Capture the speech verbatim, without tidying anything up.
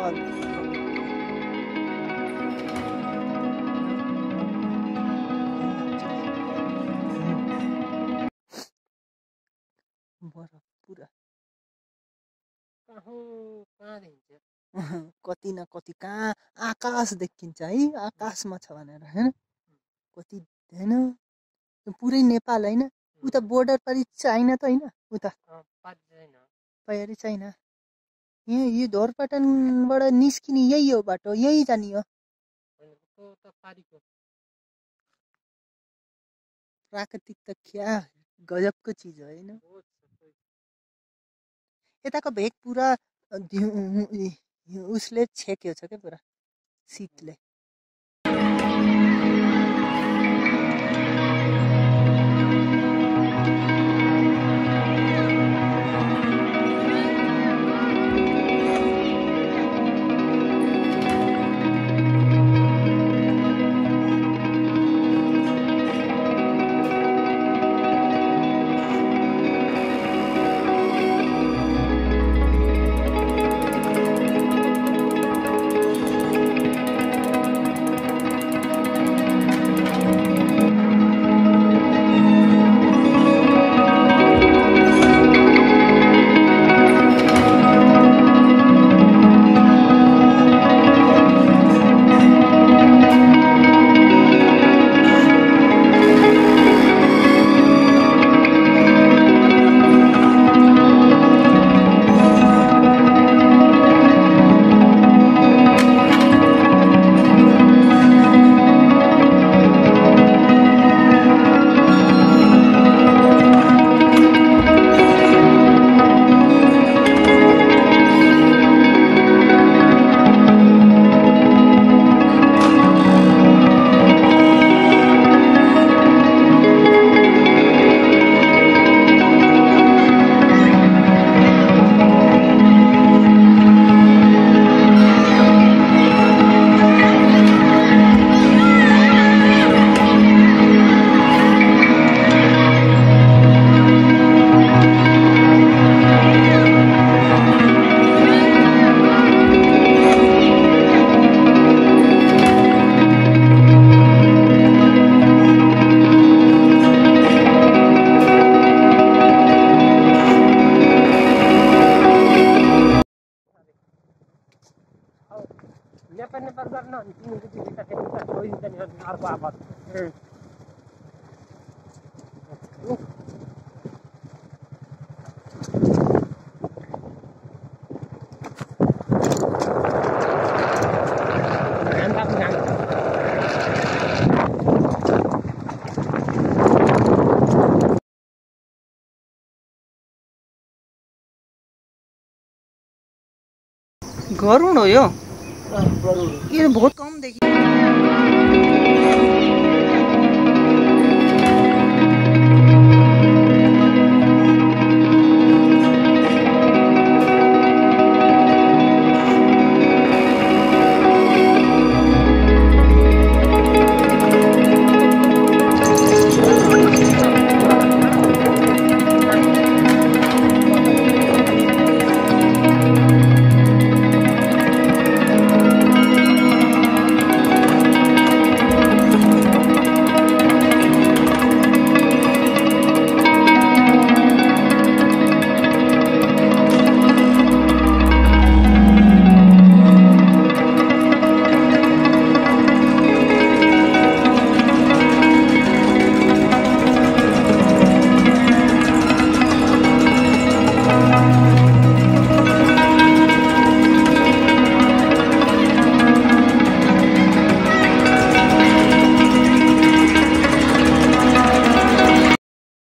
बरफ पुरा कहाँ कति न कति कहाँ आकाश देखिन्छ है आकाशमा छ भनेर हैन कति हैन पुरै नेपाल हैन उता बोर्डर परि चाइना त हैन उता पारि चाइना यहाँ यो धोरपाटनबाट निस्किने यही हो बाटो यही जाने हो प्राकृतिक त क्या गजबको चिज हो हैन यताको भेग पुरा उसले छेक्यो छ क्या पुरा शीतले नेपाल नेपाल गर्न अनि तिमीको चाहिँ भित्ता फेरि छोडिदिन्छ नि अर्को आवाज गरुड हो यो ये बहुत कम देखिए